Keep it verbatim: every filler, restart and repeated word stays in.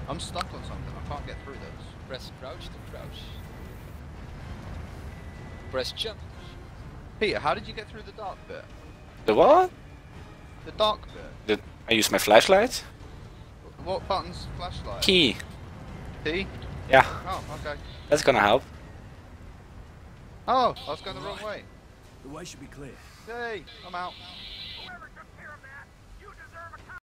I'm stuck on something. I can't get through this. Press crouch to crouch. Press jump. Peter, how did you get through the dark bit? The what? The dark bit. The, I use my flashlight. What button's flashlight? Key. T? Yeah, Oh, okay. that's gonna help. Oh, I was going the wrong way. The way should be clear. Yay, I'm out.